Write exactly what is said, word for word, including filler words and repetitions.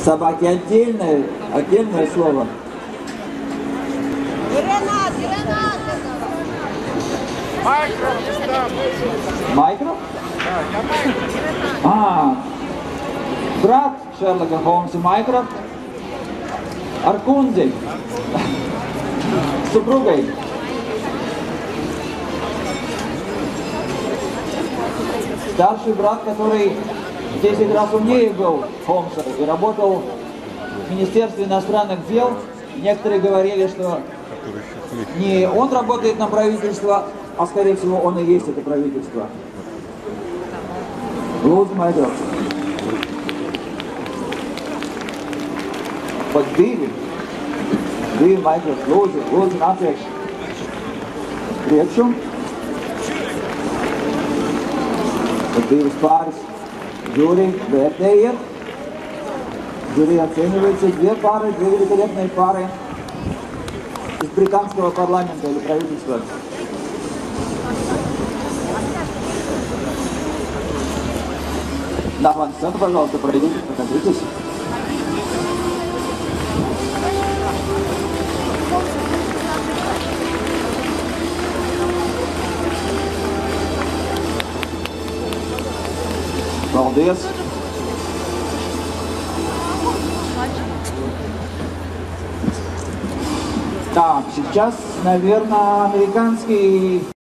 Собаки отдельное, отдельное слово. Ренат, Ренат! Майкрофт? Майкрофт? А, брат Шерлока Холмса Майкрофт. Аркунзи. С супругой. Старший брат, который десять раз умнее был Холмса и работал в Министерстве иностранных дел. Некоторые говорили, что не он работает на правительство, а скорее всего он и есть это правительство. Лūdzu, Майкрофт. Pat divi. Divi Майкрофт. Lūdzu, lūdzu, nāciet priekšu. Pat divas pāris. Жюри, вērtējiet. Жюри оценивается две пары, две великолепные пары из британского парламента или правительства. На авансцену, пожалуйста, пройдите, покажитесь. Paldies! Так, сейчас, наверное, американский